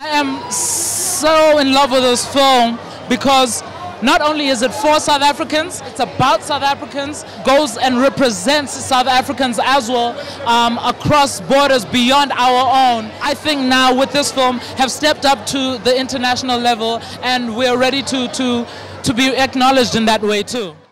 am so in love with this film because not only is it for South Africans, it's about South Africans, goes and represents South Africans as well across borders beyond our own. I think now with this film have stepped up to the international level, and we're ready to be acknowledged in that way too.